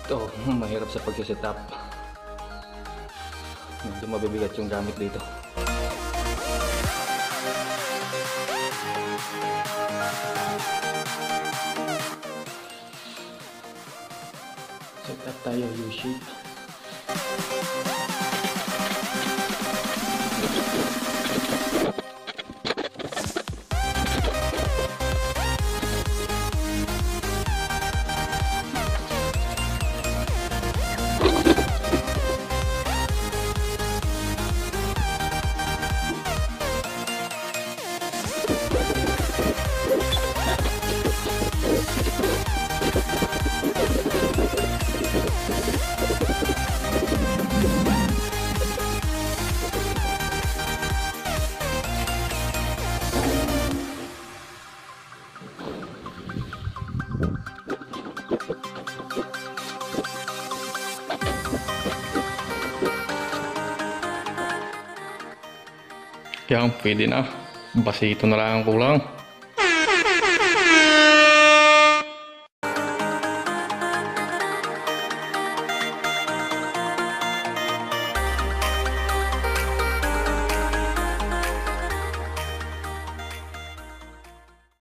Ito, mahirap sa pag-set up. Medyo mabibigat yung gamit dito. Set up tayo U-shape. Yan, pwede na. Basta ito na lang ang kulang.